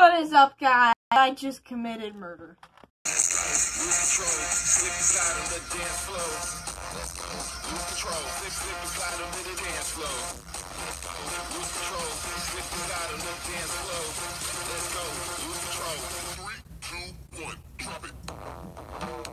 What is up, guys? I just committed murder. Lose control, slip and slide on the dance floor. Lose control, slip and slide on the dance floor. Lose control, slip and slide on the dance floor. Let's go, lose control. 3, 2, 1, drop it.